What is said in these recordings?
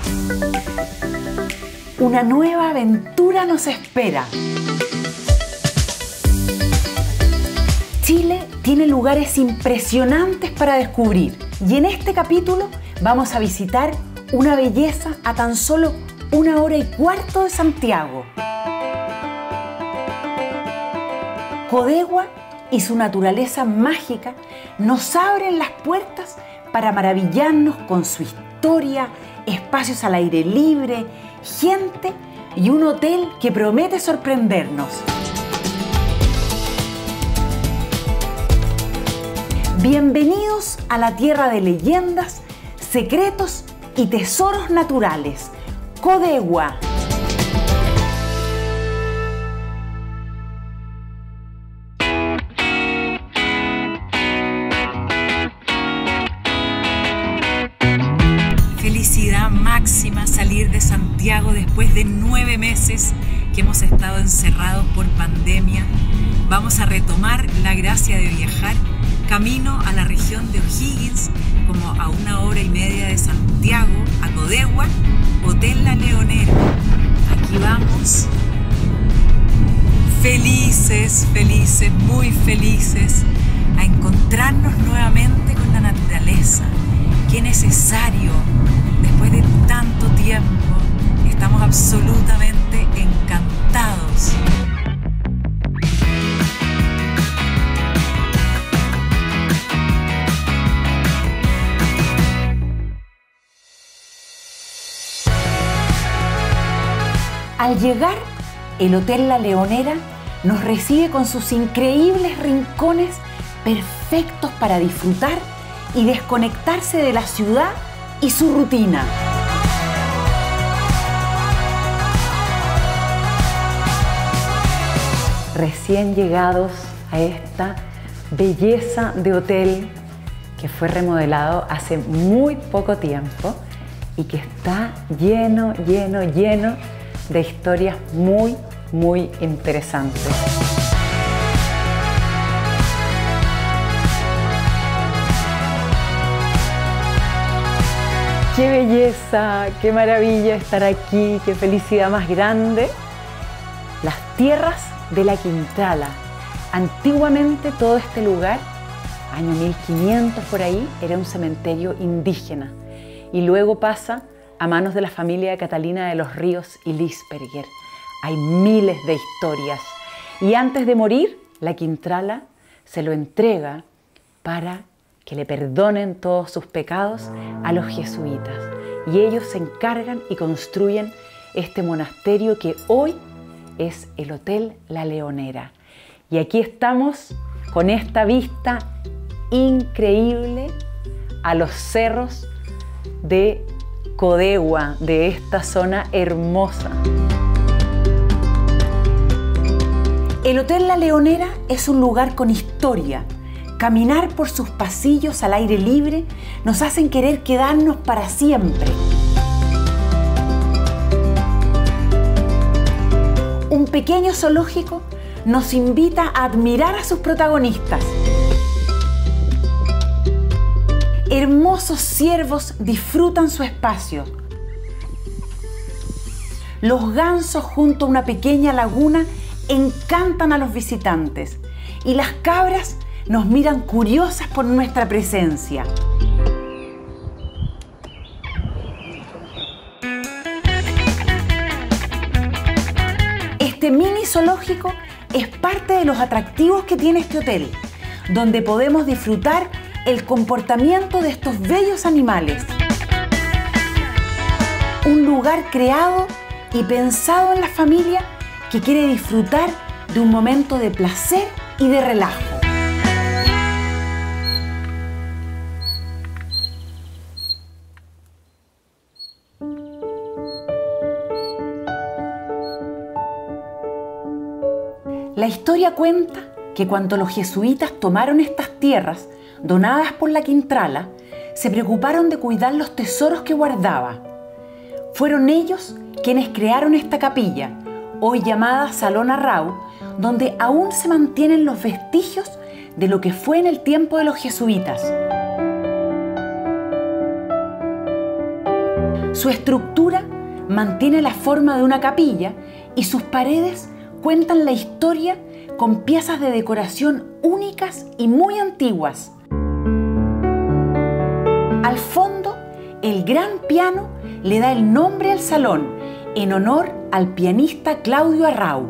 Una nueva aventura nos espera. Chile tiene lugares impresionantes para descubrir y en este capítulo vamos a visitar una belleza a tan solo 1 hora y cuarto de Santiago. Codegua y su naturaleza mágica nos abren las puertas para maravillarnos con su historia, espacios al aire libre, gente y un hotel que promete sorprendernos. Bienvenidos a la tierra de leyendas, secretos y tesoros naturales, Codegua. Felicidad máxima salir de Santiago después de 9 meses que hemos estado encerrados por pandemia. Vamos a retomar la gracia de viajar camino a la región de O'Higgins, como a 1 hora y media de Santiago, a Codegua, Hotel La Leonera. Aquí vamos, felices, felices, muy felices, a encontrarnos nuevamente con la naturaleza. Qué necesario, después de tanto tiempo, estamos absolutamente encantados. Al llegar, el Hotel La Leonera nos recibe con sus increíbles rincones perfectos para disfrutar y desconectarse de la ciudad y su rutina. Recién llegados a esta belleza de hotel que fue remodelado hace muy poco tiempo y que está lleno de historias muy interesantes. ¡Qué belleza! ¡Qué maravilla estar aquí! ¡Qué felicidad más grande! Las tierras de la Quintrala. Antiguamente todo este lugar, año 1500 por ahí, era un cementerio indígena y luego pasa a manos de la familia de Catalina de los Ríos y Lisperger. Hay miles de historias. Y antes de morir, la Quintrala se lo entrega para que le perdonen todos sus pecados a los jesuitas. Y ellos se encargan y construyen este monasterio que hoy es el Hotel La Leonera. Y aquí estamos con esta vista increíble a los cerros de Codegua, de esta zona hermosa. El Hotel La Leonera es un lugar con historia. Caminar por sus pasillos al aire libre nos hacen querer quedarnos para siempre. Un pequeño zoológico nos invita a admirar a sus protagonistas. Hermosos ciervos disfrutan su espacio. Los gansos junto a una pequeña laguna encantan a los visitantes y las cabras nos miran curiosas por nuestra presencia. Este mini zoológico es parte de los atractivos que tiene este hotel, donde podemos disfrutar el comportamiento de estos bellos animales. Un lugar creado y pensado en la familia que quiere disfrutar de un momento de placer y de relajo. La historia cuenta que cuando los jesuitas tomaron estas tierras donadas por la Quintrala, se preocuparon de cuidar los tesoros que guardaba. Fueron ellos quienes crearon esta capilla, hoy llamada Salón Arrau, donde aún se mantienen los vestigios de lo que fue en el tiempo de los jesuitas. Su estructura mantiene la forma de una capilla y sus paredes cuentan la historia con piezas de decoración únicas y muy antiguas. Al fondo, el gran piano le da el nombre al salón en honor al pianista Claudio Arrau.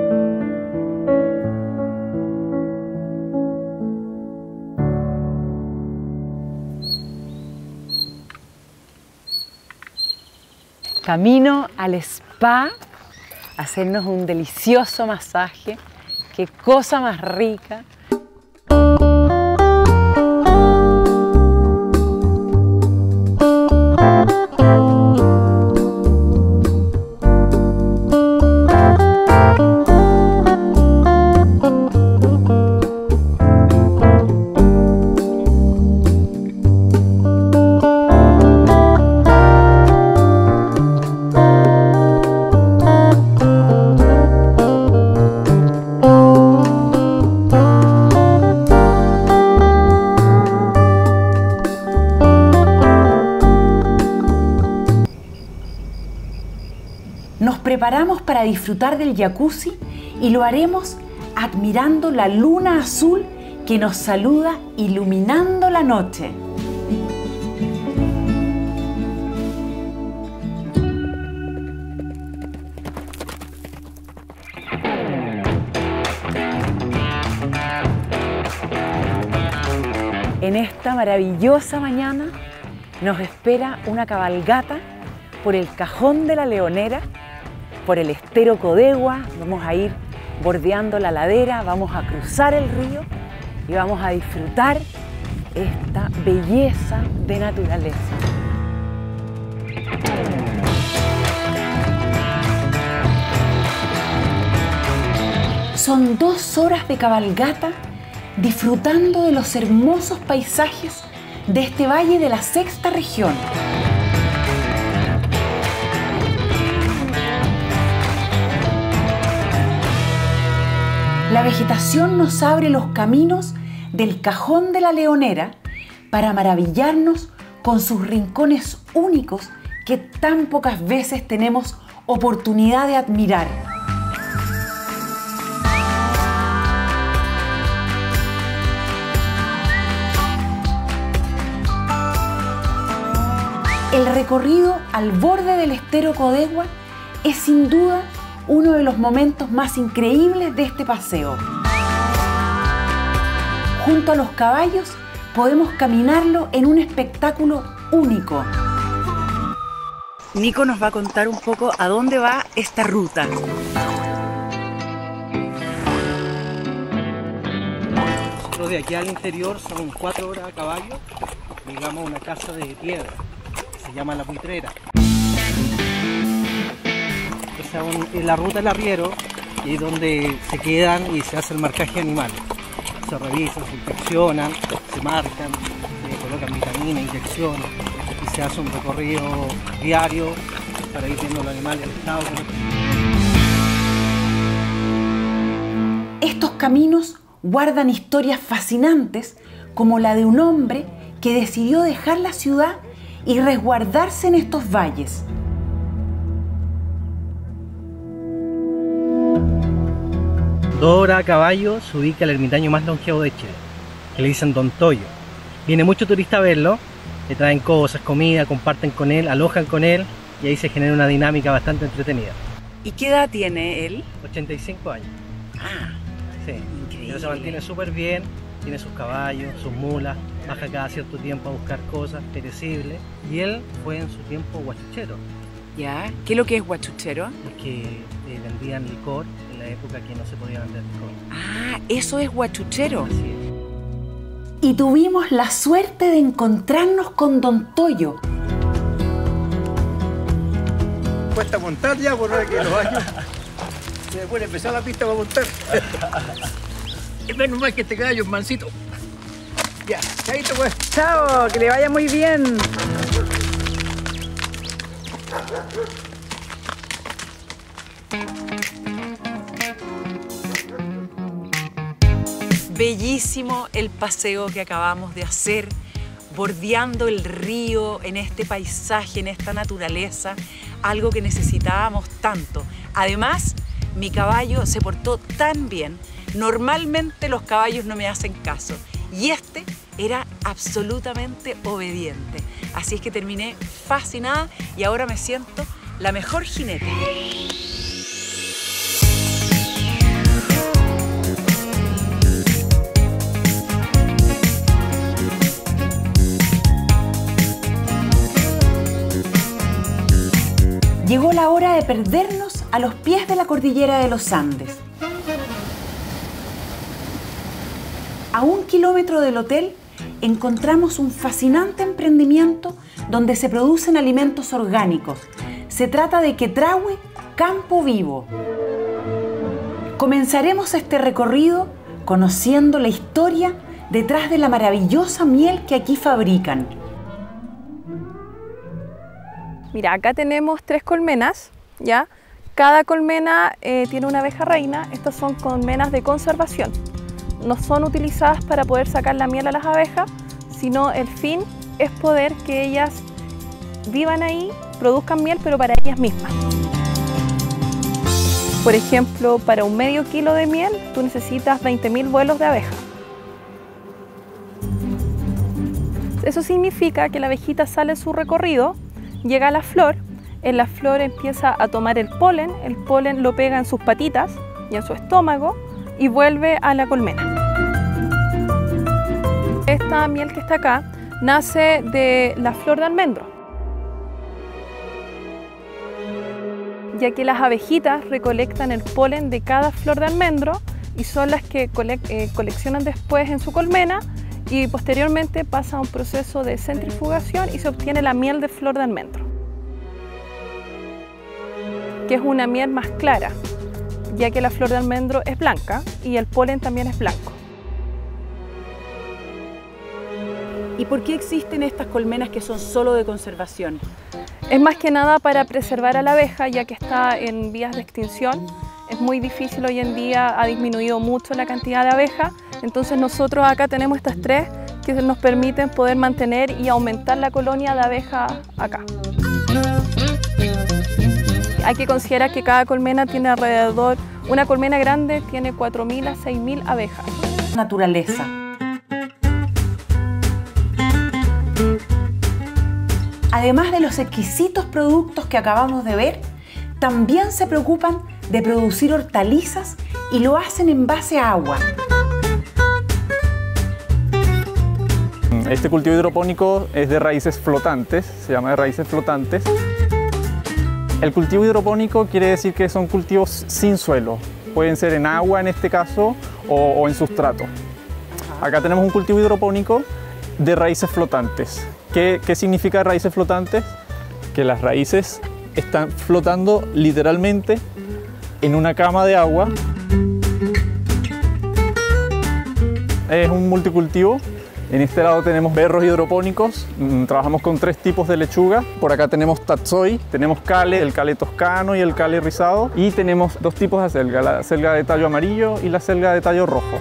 Camino al spa, a hacernos un delicioso masaje. ¡Qué cosa más rica! Nos preparamos para disfrutar del jacuzzi y lo haremos admirando la luna azul que nos saluda iluminando la noche. En esta maravillosa mañana nos espera una cabalgata por el Cajón de la Leonera, por el estero Codegua. Vamos a ir bordeando la ladera, vamos a cruzar el río y vamos a disfrutar esta belleza de naturaleza. Son 2 horas de cabalgata disfrutando de los hermosos paisajes de este valle de la Sexta Región. La vegetación nos abre los caminos del Cajón de la Leonera para maravillarnos con sus rincones únicos que tan pocas veces tenemos oportunidad de admirar. El recorrido al borde del estero Codegua es sin duda uno de los momentos más increíbles de este paseo. Junto a los caballos podemos caminarlo en un espectáculo único. Nico nos va a contar un poco a dónde va esta ruta. Nosotros de aquí al interior son 4 horas a caballo, llegamos a una casa de piedra, se llama La Buitrera. Es la ruta del arriero y es donde se quedan y se hace el marcaje animal. Se revisan, se inspeccionan, se marcan, se colocan vitaminas, inyecciones y se hace un recorrido diario para ir viendo los animales en estado. Estos caminos guardan historias fascinantes como la de un hombre que decidió dejar la ciudad y resguardarse en estos valles. Horas a caballo se ubica el ermitaño más longevo de Chile, que le dicen Don Toyo. Viene mucho turista a verlo, le traen cosas, comida, comparten con él, alojan con él y ahí se genera una dinámica bastante entretenida. ¿Y qué edad tiene él? 85 años. Ah, Sí, increíble. pero se mantiene súper bien, tiene sus caballos, sus mulas, baja cada cierto tiempo a buscar cosas perecibles y él fue en su tiempo guachuchero, ¿Ya? ¿Qué es lo que es guachuchero? es que vendían licor en la época que no se podía vender licor. Ah, eso es guachuchero. Así es. Y tuvimos la suerte de encontrarnos con Don Toyo. Cuesta montar ya por ahora que los años. Y después empezar la pista para montar. Es menos mal que este caballo es mansito. Ya, chaito pues. Chao, que le vaya muy bien. Bellísimo el paseo que acabamos de hacer, bordeando el río, en este paisaje, en esta naturaleza, algo que necesitábamos tanto. Además, mi caballo se portó tan bien. Normalmente los caballos no me hacen caso y este era absolutamente obediente. Así es que terminé fascinada y ahora me siento la mejor jinete. Llegó la hora de perdernos a los pies de la cordillera de los Andes. A 1 kilómetro del hotel encontramos un fascinante emprendimiento donde se producen alimentos orgánicos. Se trata de Quetrahue Campo Vivo. Comenzaremos este recorrido conociendo la historia detrás de la maravillosa miel que aquí fabrican. Mira, acá tenemos 3 colmenas, ¿ya? Cada colmena tiene una abeja reina. Estas son colmenas de conservación. No son utilizadas para poder sacar la miel a las abejas, sino el fin es poder que ellas vivan ahí, produzcan miel, pero para ellas mismas. Por ejemplo, para un medio kilo de miel, tú necesitas 20.000 vuelos de abeja. Eso significa que la abejita sale en su recorrido, llega a la flor, en la flor empieza a tomar el polen lo pega en sus patitas y en su estómago y vuelve a la colmena. Esta miel que está acá nace de la flor de almendro, ya que las abejitas recolectan el polen de cada flor de almendro y son las que coleccionan después en su colmena y posteriormente pasa a un proceso de centrifugación y se obtiene la miel de flor de almendro, que es una miel más clara, ya que la flor de almendro es blanca y el polen también es blanco. ¿Y por qué existen estas colmenas que son solo de conservación? Es más que nada para preservar a la abeja, ya que está en vías de extinción. Es muy difícil hoy en día, ha disminuido mucho la cantidad de abejas. Entonces nosotros acá tenemos estas 3 que nos permiten poder mantener y aumentar la colonia de abejas acá. Hay que considerar que cada colmena tiene alrededor, una colmena grande tiene 4.000 a 6.000 abejas. Naturaleza. Además de los exquisitos productos que acabamos de ver, también se preocupan de producir hortalizas y lo hacen en base a agua. Este cultivo hidropónico es de raíces flotantes, se llama de raíces flotantes. El cultivo hidropónico quiere decir que son cultivos sin suelo, pueden ser en agua en este caso o en sustrato. Acá tenemos un cultivo hidropónico de raíces flotantes. ¿Qué significa raíces flotantes? Que las raíces están flotando literalmente en una cama de agua. Es un multicultivo. En este lado tenemos berros hidropónicos, trabajamos con 3 tipos de lechuga. Por acá tenemos tatsoi, tenemos kale, el kale toscano y el kale rizado. Y tenemos 2 tipos de selga, la selga de tallo amarillo y la selga de tallo rojo.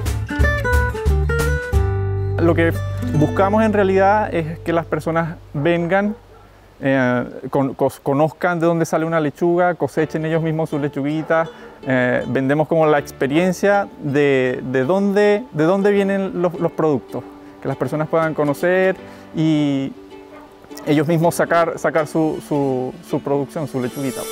Lo que buscamos en realidad es que las personas vengan, conozcan de dónde sale una lechuga, cosechen ellos mismos sus lechuguitas. Vendemos como la experiencia de dónde vienen los productos, que las personas puedan conocer y ellos mismos sacar su producción, su lechuguita.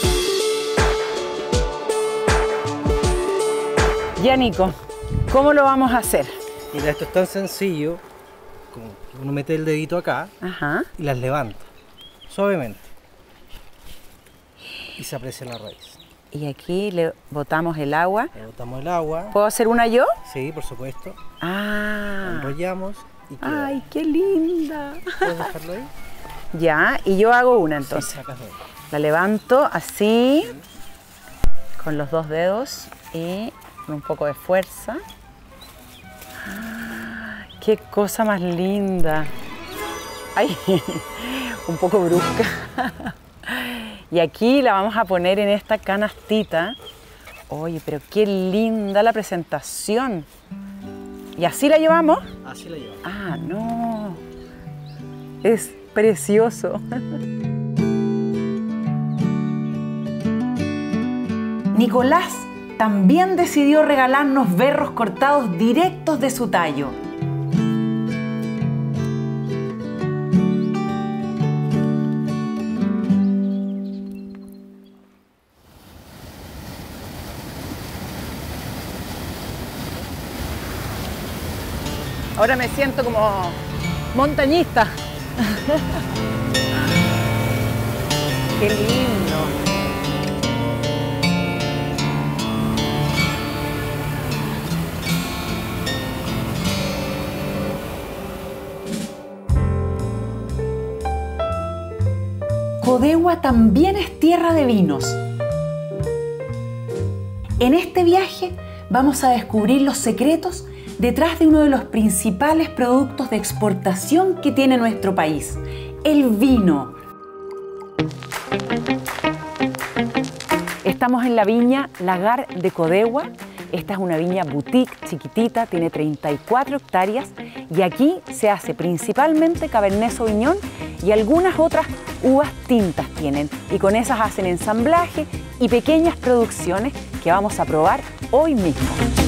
Ya, Nico, ¿cómo lo vamos a hacer? Mira, esto es tan sencillo como que uno mete el dedito acá. Ajá. Y las levanta suavemente y se aprecia la raíz. Y aquí le botamos el agua. Le botamos el agua. ¿Puedo hacer una yo? Sí, por supuesto. Ah. Enrollamos y queda. ¡Ay, qué linda! ¿Puedes dejarlo ahí? Ya, y yo hago una entonces. Sí, sacas de ahí. La levanto así, con los 2 dedos y con un poco de fuerza. ¡Ah, qué cosa más linda! ¡Ay! Un poco brusca. Y aquí la vamos a poner en esta canastita. Oye, pero qué linda la presentación. ¿Y así la llevamos? Así la llevamos. Ah, no. Es precioso. Nicolás también decidió regalarnos berros cortados directos de su tallo. Ahora me siento como montañista. Qué lindo. Codegua también es tierra de vinos. En este viaje vamos a descubrir los secretos detrás de uno de los principales productos de exportación que tiene nuestro país, el vino. Estamos en la viña Lagar de Codegua. Esta es una viña boutique chiquitita, tiene 34 hectáreas y aquí se hace principalmente Cabernet Sauvignon y algunas otras uvas tintas tienen, y con esas hacen ensamblaje y pequeñas producciones que vamos a probar hoy mismo.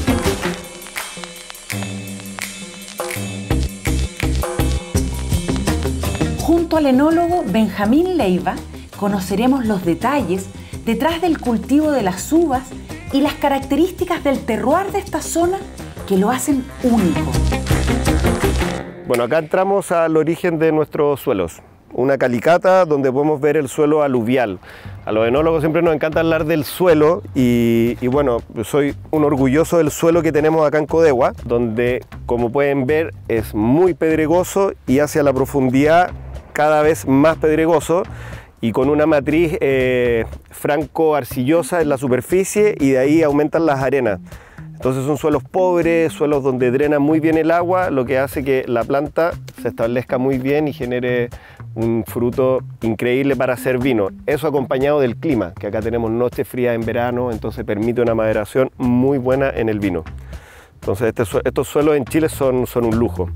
Junto al enólogo Benjamín Leiva conoceremos los detalles detrás del cultivo de las uvas y las características del terroir de esta zona que lo hacen único. Bueno, acá entramos al origen de nuestros suelos. Una calicata donde podemos ver el suelo aluvial. A los enólogos siempre nos encanta hablar del suelo y bueno, soy un orgulloso del suelo que tenemos acá en Codegua, donde, como pueden ver, es muy pedregoso y hacia la profundidad cada vez más pedregoso, y con una matriz franco-arcillosa en la superficie, y de ahí aumentan las arenas. Entonces son suelos pobres, suelos donde drena muy bien el agua, lo que hace que la planta se establezca muy bien y genere un fruto increíble para hacer vino. Eso acompañado del clima, que acá tenemos noches frías en verano, entonces permite una maderación muy buena en el vino. Entonces estos suelos en Chile son un lujo.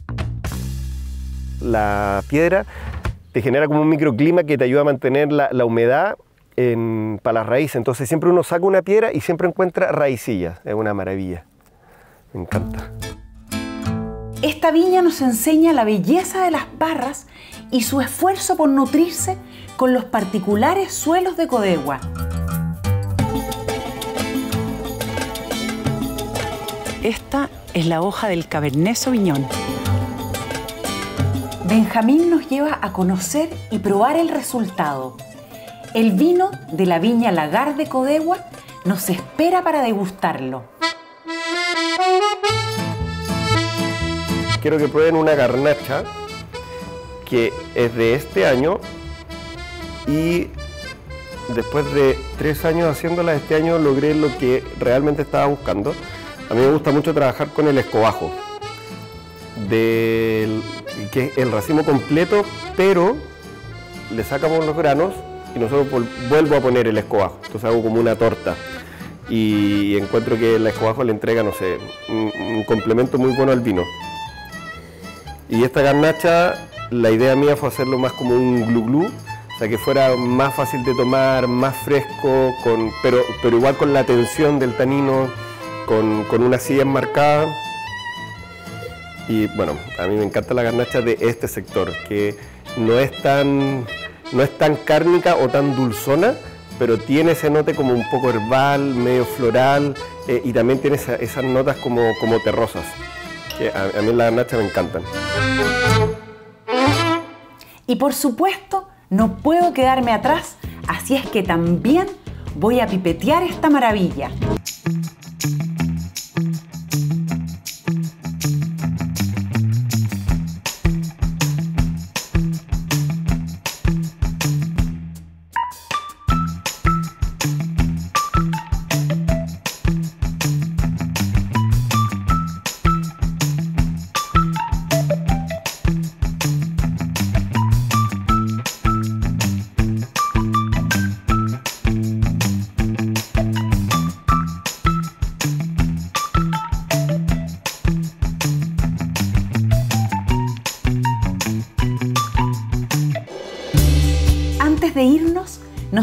La piedra te genera como un microclima que te ayuda a mantener la humedad para las raíces. Entonces siempre uno saca una piedra y siempre encuentra raicillas. Es una maravilla. Me encanta. Esta viña nos enseña la belleza de las parras y su esfuerzo por nutrirse con los particulares suelos de Codegua. Esta es la hoja del Cabernet Sauvignon. Benjamín nos lleva a conocer y probar el resultado. El vino de la viña Lagar de Codegua nos espera para degustarlo. Quiero que prueben una garnacha que es de este año, y después de 3 años haciéndola, este año logré lo que realmente estaba buscando. A mí me gusta mucho trabajar con el escobajo, que es el racimo completo, pero le sacamos los granos y nosotros vuelvo a poner el escobajo. Entonces hago como una torta y encuentro que el escobajo le entrega, no sé, un complemento muy bueno al vino. Y esta garnacha, la idea mía fue hacerlo más como un glu-glu, o sea, que fuera más fácil de tomar, más fresco, pero igual con la tensión del tanino, con una acidez marcada. Y bueno, a mí me encanta la garnacha de este sector, que no es tan cárnica o tan dulzona, pero tiene ese note como un poco herbal, medio floral, y también tiene esas notas como terrosas, que a mí las garnachas me encantan. Y por supuesto, no puedo quedarme atrás, así es que también voy a pipetear esta maravilla.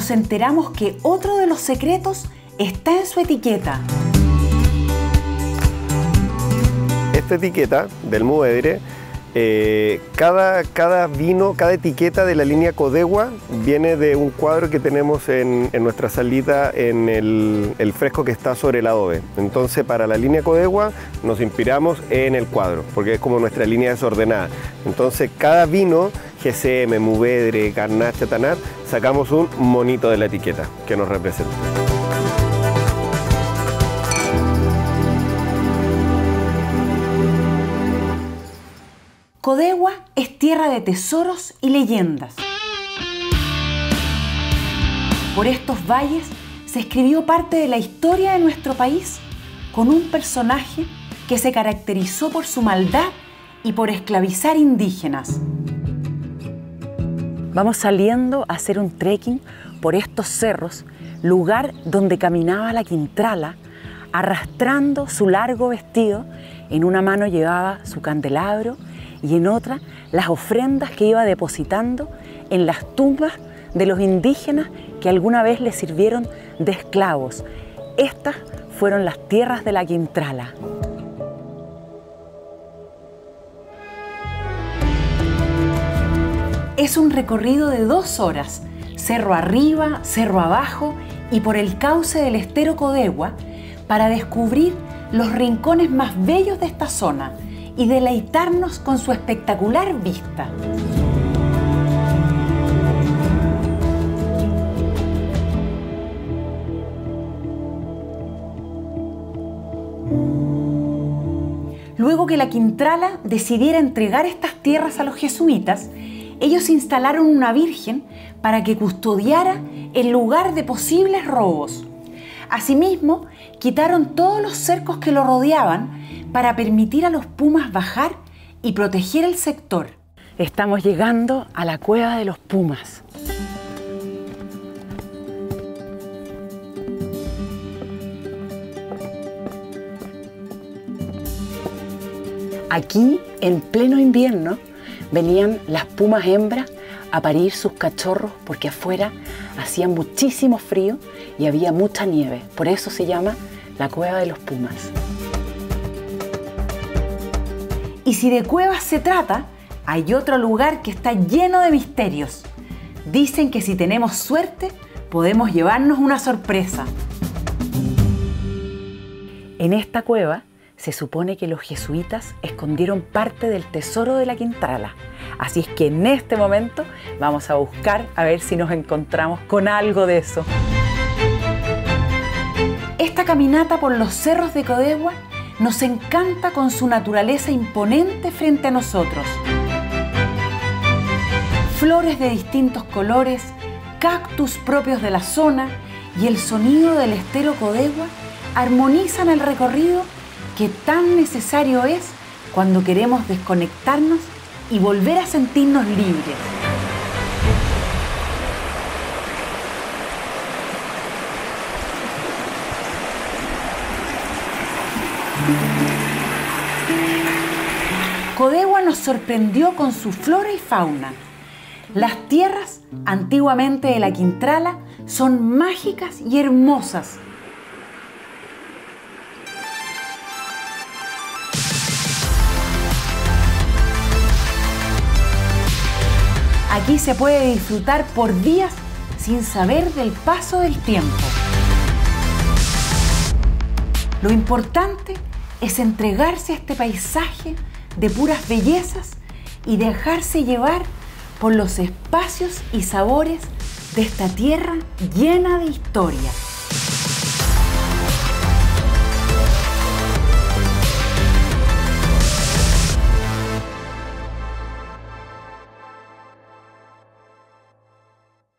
nos enteramos que otro de los secretos está en su etiqueta. Esta etiqueta del Movedre, cada vino, cada etiqueta de la línea Codegua viene de un cuadro que tenemos en nuestra salita en el fresco que está sobre el adobe. Entonces, para la línea Codegua nos inspiramos en el cuadro, porque es como nuestra línea desordenada. Entonces, cada vino, GCM, Movedre, Garnacha, Tanat, sacamos un monito de la etiqueta que nos representa. Codegua es tierra de tesoros y leyendas. Por estos valles se escribió parte de la historia de nuestro país con un personaje que se caracterizó por su maldad y por esclavizar indígenas. Vamos saliendo a hacer un trekking por estos cerros, lugar donde caminaba la Quintrala, arrastrando su largo vestido. En una mano llevaba su candelabro y en otra las ofrendas que iba depositando en las tumbas de los indígenas que alguna vez le sirvieron de esclavos. Estas fueron las tierras de la Quintrala. Es un recorrido de 2 horas, cerro arriba, cerro abajo y por el cauce del estero Codegua para descubrir los rincones más bellos de esta zona y deleitarnos con su espectacular vista. Luego que la Quintrala decidiera entregar estas tierras a los jesuitas, ellos instalaron una virgen para que custodiara el lugar de posibles robos. Asimismo, quitaron todos los cercos que lo rodeaban para permitir a los pumas bajar y proteger el sector. Estamos llegando a la cueva de los pumas. Aquí, en pleno invierno, venían las pumas hembras a parir sus cachorros porque afuera hacía muchísimo frío y había mucha nieve. Por eso se llama la cueva de los pumas. Y si de cuevas se trata, hay otro lugar que está lleno de misterios. Dicen que si tenemos suerte, podemos llevarnos una sorpresa. En esta cueva se supone que los jesuitas escondieron parte del tesoro de la Quintrala. Así es que en este momento vamos a buscar a ver si nos encontramos con algo de eso. Esta caminata por los cerros de Codegua nos encanta con su naturaleza imponente frente a nosotros. Flores de distintos colores, cactus propios de la zona y el sonido del estero Codegua armonizan el recorrido que tan necesario es cuando queremos desconectarnos y volver a sentirnos libres. Codegua nos sorprendió con su flora y fauna. Las tierras, antiguamente de la Quintrala, son mágicas y hermosas. Aquí se puede disfrutar por días sin saber del paso del tiempo. Lo importante es entregarse a este paisaje de puras bellezas y dejarse llevar por los espacios y sabores de esta tierra llena de historia.